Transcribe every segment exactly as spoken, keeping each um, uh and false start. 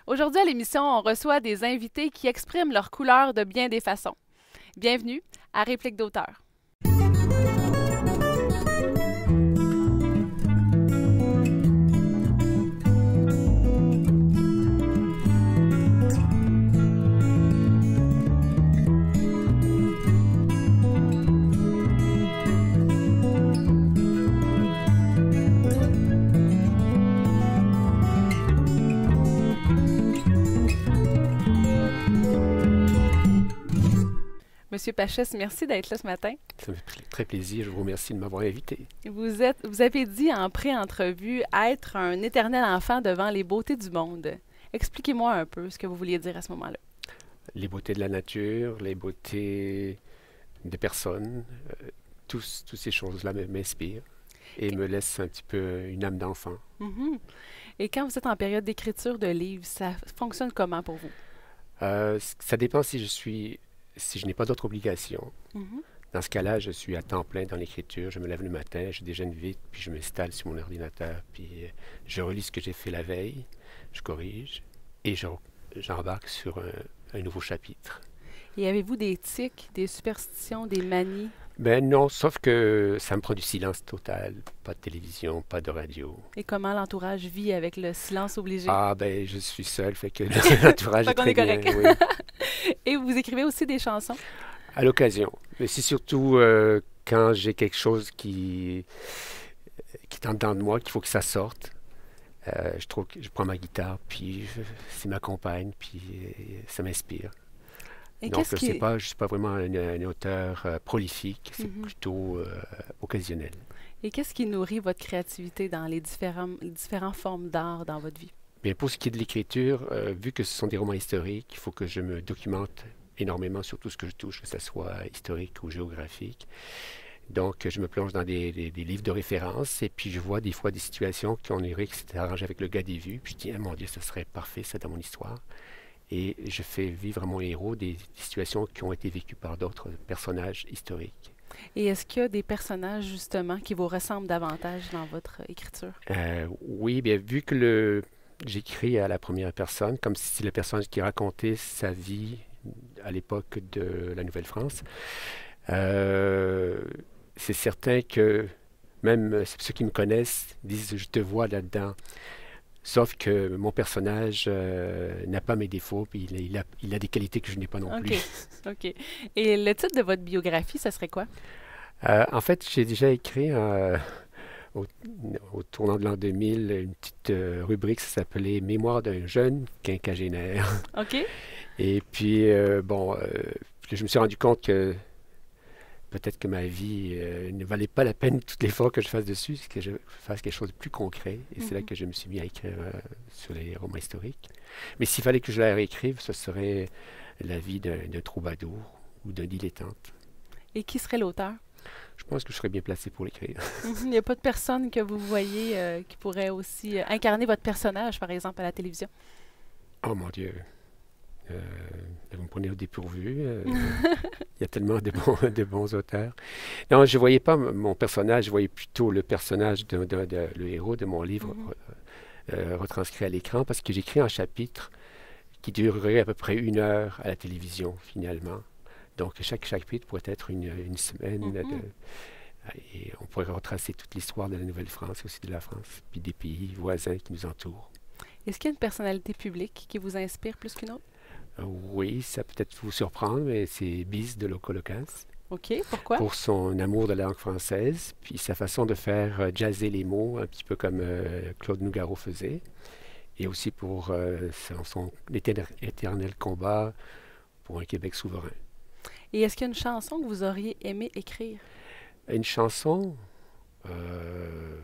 Aujourd'hui à l'émission, on reçoit des invités qui expriment leur couleur de bien des façons. Bienvenue à Réplique d'auteur. Monsieur Pachès, merci d'être là ce matin. Ça me fait très plaisir. Je vous remercie de m'avoir invité. Vous êtes, vous avez dit en pré-entrevue être un éternel enfant devant les beautés du monde. Expliquez-moi un peu ce que vous vouliez dire à ce moment-là. Les beautés de la nature, les beautés des personnes, euh, tous, toutes ces choses-là m'inspirent et Et, me laissent un petit peu une âme d'enfant. Mhm. Et quand vous êtes en période d'écriture de livres, ça fonctionne comment pour vous? Euh, ça dépend si je suis, si je n'ai pas d'autres obligations. Mhm. Dans ce cas-là, je suis à temps plein dans l'écriture. Je me lève le matin, je déjeune vite, puis je m'installe sur mon ordinateur, puis euh, je relis ce que j'ai fait la veille, je corrige et je- j'embarque sur un, un nouveau chapitre. Et avez-vous des tics, des superstitions, des manies? Ben non, sauf que ça me prend du silence total. Pas de télévision, pas de radio. Et comment l'entourage vit avec le silence obligé? Ah ben je suis seul, fait que l'entourage Fait est qu'on très est bien, correct. oui. Et vous écrivez aussi des chansons? À l'occasion. Mais c'est surtout euh, quand j'ai quelque chose qui, qui est en dedans de moi, qu'il faut que ça sorte. Euh, je trouve que je prends ma guitare, puis je- c'est ma compagne, puis euh, ça m'inspire. Et Donc, qu'est-ce je sais qui... pas, je suis pas vraiment un, un auteur euh, prolifique, c'est Mhm. plutôt euh, occasionnel. Et qu'est-ce qui nourrit votre créativité dans les différents, les différentes formes d'art dans votre vie? Bien, pour ce qui est de l'écriture, euh, vu que ce sont des romans historiques, il faut que je me documente énormément sur tout ce que je touche, que ce soit historique ou géographique. Donc, je me plonge dans des, des- des livres de référence et puis je vois des fois des situations qu'on dirait que c'était arrangé avec le gars des vues. Puis je dis, ah, mon Dieu, ce serait parfait, ça, dans mon histoire. Et je fais vivre à mon héros des, des situations qui ont été vécues par d'autres personnages historiques. Et est-ce qu'il y a des personnages, justement, qui vous ressemblent davantage dans votre écriture? Euh, oui, bien, vu que le, j'écris à la première personne, comme si c'est la personne qui racontait sa vie à l'époque de la Nouvelle-France, euh, c'est certain que même ceux qui me connaissent disent je te vois là-dedans. Sauf que mon personnage euh, n'a pas mes défauts, puis il, a, il a- il a des qualités que je n'ai pas non OK, plus. OK. Et le titre de votre biographie, ça serait quoi? Euh, en fait, j'ai déjà écrit euh, au, au tournant de l'an deux mille une petite euh, rubrique, ça s'appelait Mémoire d'un jeune quinquagénaire. OK? Et puis, euh, bon, euh, je me suis rendu compte que peut-être que ma vie euh, ne valait pas la peine tout l'effort que je fasse dessus, c'est que je fasse quelque chose de plus concret. Et c'est là Mhm. que je me suis mis à écrire euh, sur les romans historiques. Mais s'il fallait que je la réécrive, ce serait la vie d'un d'un troubadour ou d'un dilettante. Et qui serait l'auteur? Je pense que je serais bien placé pour l'écrire. Mhm. Il n'y a pas de personne que vous voyez euh, qui pourrait aussi euh, incarner votre personnage, par exemple, à la télévision? Oh mon Dieu, euh, vous me prenez au dépourvu. euh, Il y a tellement de bons, de bons auteurs. Non, je ne voyais pas m- mon personnage, je voyais plutôt le personnage, de, de- de- le héros de mon livre Mhm. euh, retranscrit à l'écran, parce que j'écris un chapitre qui durerait à peu près une heure à la télévision, finalement. Donc, chaque chapitre pourrait être une, une semaine, de, Mhm. et on pourrait retracer toute l'histoire de la Nouvelle-France et aussi de la France, puis des pays voisins qui nous entourent. Est-ce qu'il y a une personnalité publique qui vous inspire plus qu'une autre? Euh, oui, ça peut peut-être vous surprendre, mais c'est Bis de Locolocasse, OK, pourquoi? pour son amour de la langue française, puis sa façon de faire euh, jazzer les mots, un petit peu comme euh, Claude Nougaro faisait, et aussi pour euh, son, son éter- éternel combat pour un Québec souverain. Et est-ce qu'il y a une chanson que vous auriez aimé écrire? Une chanson, euh,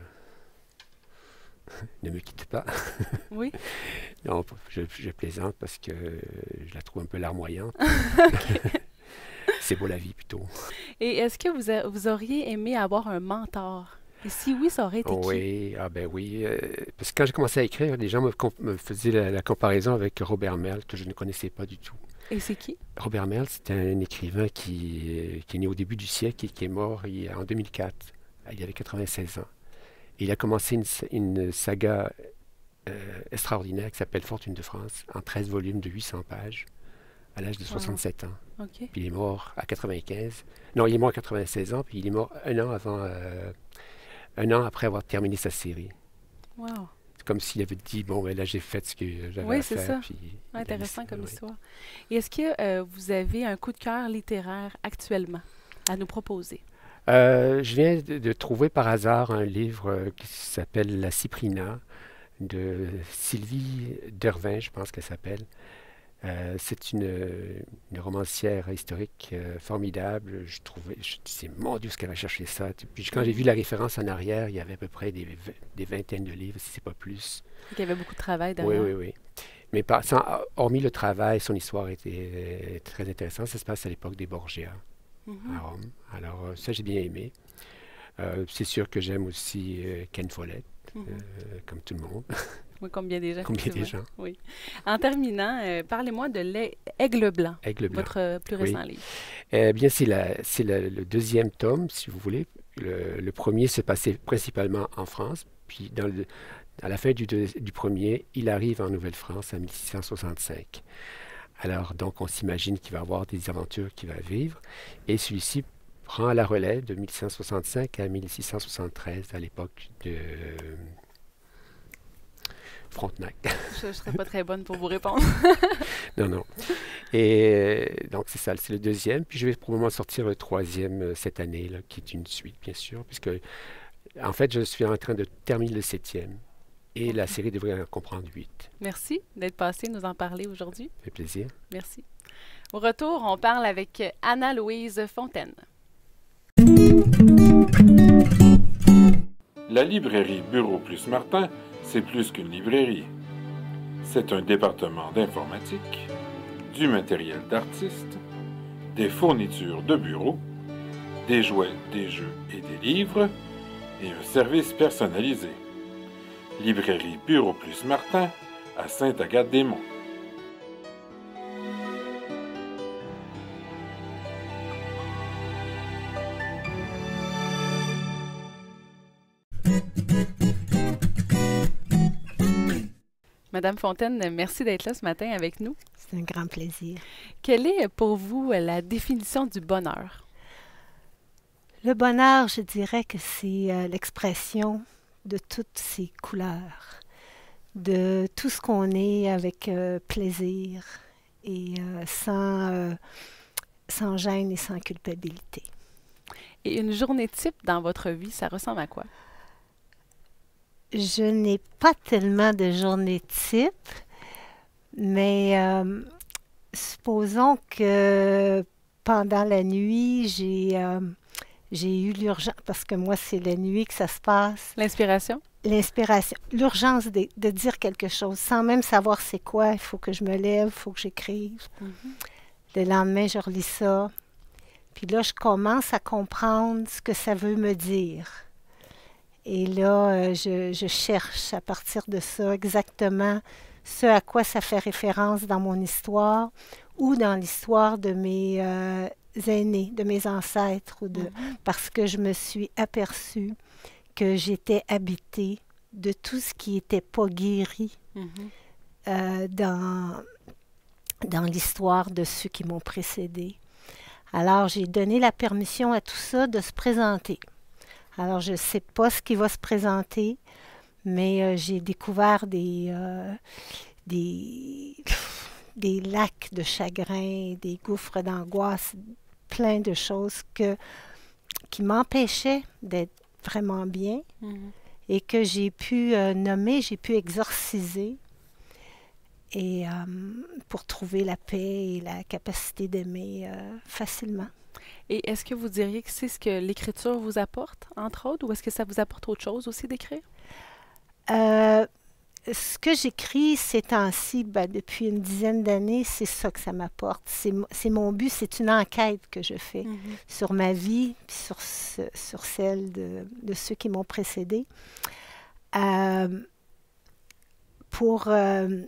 ne me quitte pas. Oui? Non, je, je plaisante parce que je la trouve un peu larmoyante. OK. C'est beau la vie plutôt. Et est-ce que vous, a- vous auriez aimé avoir un mentor? Et si oui, ça aurait été qui? Oui, ah ben oui. euh, parce que quand j'ai commencé à écrire, les gens me, comp- me faisaient la, la comparaison avec Robert Merle, que je ne connaissais pas du tout. Et c'est qui? Robert Merle, c'est un écrivain qui, euh, qui est né au début du siècle et qui est mort il- en deux mille quatre. Il avait quatre-vingt-seize ans. Il a commencé une, sa- une saga euh, extraordinaire qui s'appelle Fortune de France, en treize volumes de huit cents pages, à l'âge de Wow. soixante-sept ans. OK. Puis il est mort à quatre-vingt-quinze. Non, il est mort à quatre-vingt-seize ans, puis il est mort un an avant, euh, un an après avoir terminé sa série. Wow. C'est comme s'il avait dit, bon, ben là, j'ai fait ce que j'avais Oui, à c'est faire, ça. puis il a mis Intéressant ça, comme oui. histoire. Et est-ce que euh, vous avez un coup de cœur littéraire actuellement à nous proposer? Euh, je viens de, de trouver par hasard un livre euh, qui s'appelle La Cyprina de Sylvie Dervin, je pense qu'elle s'appelle. Euh, c'est une, une romancière historique euh, formidable. Je trouvais, je disais, mon Dieu, ce qu'elle a cherché ça. Puis quand j'ai vu Mhm. la référence en arrière, il y avait à peu près des, v- des vingtaines de livres, si c'est pas plus. Il y avait beaucoup de travail Oui, derrière. oui, oui. Mais par- sans- hormis le travail, son histoire était euh, très intéressante. Ça se passe à l'époque des Borgia à Mhm. Rome. Alors, euh, ça, j'ai bien aimé. Euh, c'est sûr que j'aime aussi euh, Ken Follett, euh, Mhm. comme tout le monde, Oui, comme bien des gens, comme bien des effectivement. gens. Oui. En terminant, euh, parlez-moi de l'Aigle blanc, Aigle blanc. votre euh, plus Oui. récent livre. Eh bien, c'est la, c'est la- le deuxième tome, si vous voulez. Le, le premier se passait principalement en France, puis dans le- à la fin du, deux- du premier, il arrive en Nouvelle-France en mille six cent soixante-cinq. Alors, donc, on s'imagine qu'il va avoir des aventures qu'il va vivre, et celui-ci prend la relais de mille six cent soixante-cinq à mille six cent soixante-treize, à l'époque de Frontenac. Je ne serais pas très bonne pour vous répondre. Non, non. Et euh, donc, c'est ça, c'est le deuxième. Puis je vais probablement sortir le troisième euh, cette année, là, qui est une suite, bien sûr, puisque, en fait, je suis en train de terminer le septième. Et la OK. série devrait en comprendre huit. Merci d'être passé nous en parler aujourd'hui. Ça fait plaisir. Merci. Au retour, on parle avec Anna-Louise Fontaine. La librairie Bureau Plus Martin, c'est plus qu'une librairie. C'est un département d'informatique, du matériel d'artiste, des fournitures de bureau, des jouets, des jeux et des livres, et un service personnalisé. Librairie Bureau Plus Martin à Sainte-Agathe-des-Monts. Madame Fontaine, merci d'être là ce matin avec nous. C'est un grand plaisir. Quelle est pour vous la définition du bonheur? Le bonheur, je dirais que c'est euh, l'expression de toutes ces couleurs, de tout ce qu'on est avec euh, plaisir et euh, sans, euh, sans gêne et sans culpabilité. Et une journée type dans votre vie, ça ressemble à quoi? Je n'ai pas tellement de journée type, mais euh, supposons que pendant la nuit, j'ai euh, j'ai eu l'urgence, parce que moi, c'est la nuit que ça se passe, L'inspiration? l'inspiration, l'urgence de, de dire quelque chose, sans même savoir c'est quoi, il faut que je me lève, il faut que j'écrive. Mhm. Le lendemain, je relis ça, puis là, je commence à comprendre ce que ça veut me dire. Et là, euh, je, je cherche à partir de ça exactement ce à quoi ça fait référence dans mon histoire ou dans l'histoire de mes euh, aînés, de mes ancêtres, ou de, Mhm. parce que je me suis aperçue que j'étais habitée de tout ce qui n'était pas guéri Mhm. euh, dans, dans l'histoire de ceux qui m'ont précédé. Alors, j'ai donné la permission à tout ça de se présenter. Alors, je ne sais pas ce qui va se présenter, mais euh, j'ai découvert des, euh, des, des lacs de chagrin, des gouffres d'angoisse, plein de choses que, qui m'empêchaient d'être vraiment bien Mhm. et que j'ai pu euh, nommer, j'ai pu exorciser et, euh, pour trouver la paix et la capacité d'aimer euh, facilement. Et est-ce que vous diriez que c'est ce que l'écriture vous apporte, entre autres, ou est-ce que ça vous apporte autre chose aussi d'écrire? Euh, ce que j'écris ces temps-ci, ben, depuis une dizaine d'années, c'est ça que ça m'apporte. C'est, mo- c'est mon but, c'est une enquête que je fais Mhm. sur ma vie, puis sur, ce- sur celle de, de ceux qui m'ont précédé, euh, pour euh,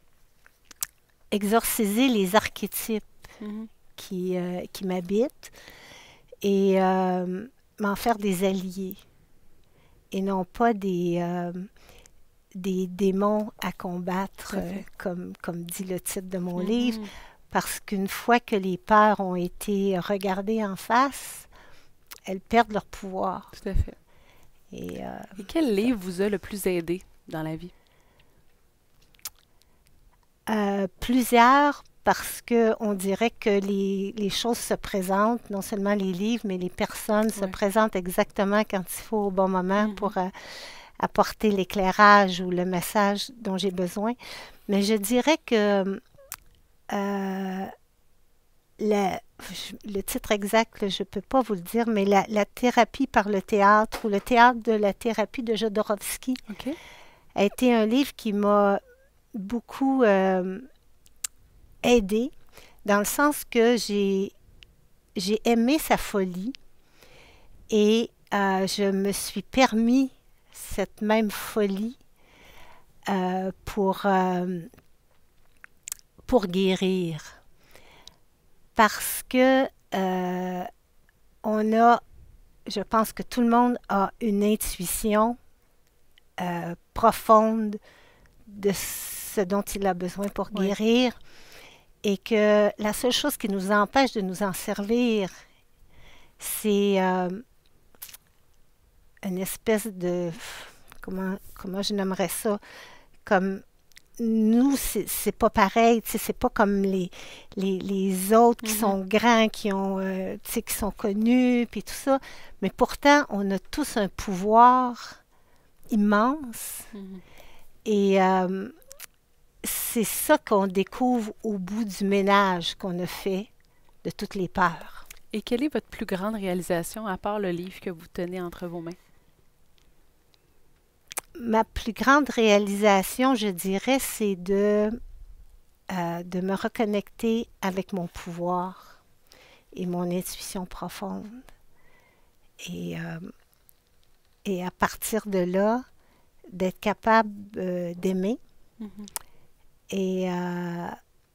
exorciser les archétypes Mhm. qui, euh, qui m'habitent et euh, m'en faire des alliés et non pas des, euh, des démons à combattre, Tout à euh, fait. comme, comme dit le titre de mon Mhm. livre, parce qu'une fois que les peurs ont été regardées en face, elles perdent leur pouvoir. Tout à fait. Et, euh, Et quel livre vous a le plus aidé dans la vie? euh, plusieurs, parce que on dirait que les, les choses se présentent, non seulement les livres, mais les personnes se Ouais. présentent exactement quand il faut au bon moment Mhm. pour euh, apporter l'éclairage ou le message dont j'ai besoin. Mais je dirais que euh, la- je- le titre exact, là, je ne peux pas vous le dire, mais la, la thérapie par le théâtre ou le théâtre de la thérapie de Jodorowsky OK. a été un livre qui m'a beaucoup euh, aidée, dans le sens que j'ai j'ai aimé sa folie et euh, je me suis permis cette même folie euh, pour, euh, pour guérir. Parce que euh, on a, je pense que tout le monde a une intuition euh, profonde de ce dont il a besoin pour Oui. guérir et que la seule chose qui nous empêche de nous en servir, c'est euh, une espèce de, comment, comment je nommerais ça, comme nous, c'est c'est pas pareil, tu sais, c'est pas comme les, les, les autres qui Mhm. sont grands, qui ont, euh, tu sais, qui sont connus, puis tout ça. Mais pourtant, on a tous un pouvoir immense Mhm. et euh, c'est ça qu'on découvre au bout du ménage qu'on a fait de toutes les peurs. Et quelle est votre plus grande réalisation, à part le livre que vous tenez entre vos mains? Ma plus grande réalisation, je dirais, c'est de, euh, de me reconnecter avec mon pouvoir et mon intuition profonde. Et, euh, et à partir de là, d'être capable euh, d'aimer Mhm. et euh,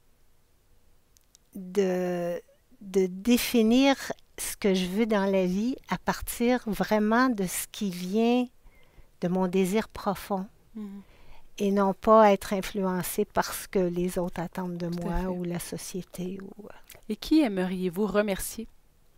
de, de définir ce que je veux dans la vie à partir vraiment de ce qui vient de mon désir profond. Mhm. Et non pas être influencé par ce que les autres attendent de Tout à moi fait. ou la société. Ou... Et qui aimeriez-vous remercier?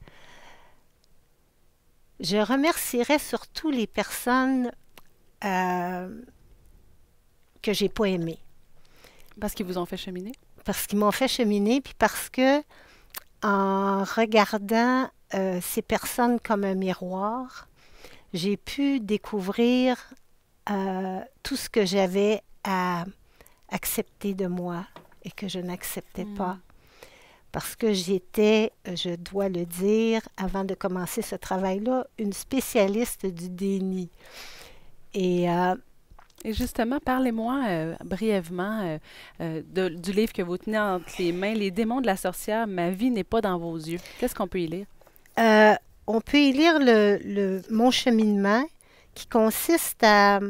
Je remercierais surtout les personnes euh, que j'ai pas aimées, Parce qu'ils vous ont fait cheminer? parce qu'ils m'ont fait cheminer, puis parce que en regardant euh, ces personnes comme un miroir, j'ai pu découvrir euh, tout ce que j'avais à accepter de moi et que je n'acceptais Mm. pas. Parce que j'étais, je dois le dire, avant de commencer ce travail-là, une spécialiste du déni. Et euh, Et justement, parlez-moi euh, brièvement euh, euh, de- du livre que vous tenez entre les mains, Les démons de la sorcière, ma vie n'est pas dans vos yeux. Qu'est-ce qu'on peut y lire? euh, on peut y lire le, le, mon cheminement qui consiste à,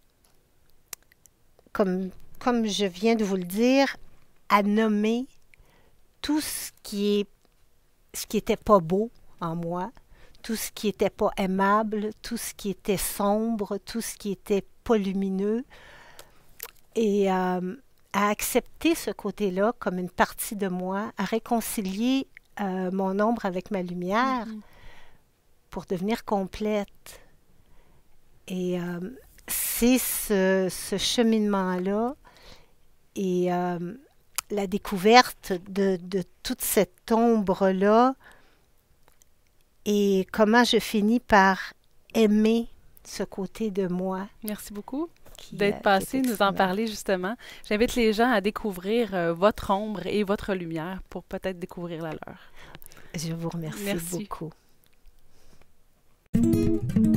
comme, comme je viens de vous le dire, à nommer tout ce qui est, ce qui était pas beau en moi, tout ce qui était pas aimable, tout ce qui était sombre, tout ce qui était pas lumineux, et euh, à accepter ce côté-là comme une partie de moi, à réconcilier euh, mon ombre avec ma lumière Mhm. pour devenir complète. Et euh, c'est ce, ce cheminement-là et euh, la découverte de, de toute cette ombre-là et comment je finis par aimer ce côté de moi. Merci beaucoup Qui, d'être euh, qui passé est nous en extraordinaire. parler justement. J'invite les gens à découvrir euh, votre ombre et votre lumière pour peut-être découvrir la leur. Je vous remercie Merci. beaucoup.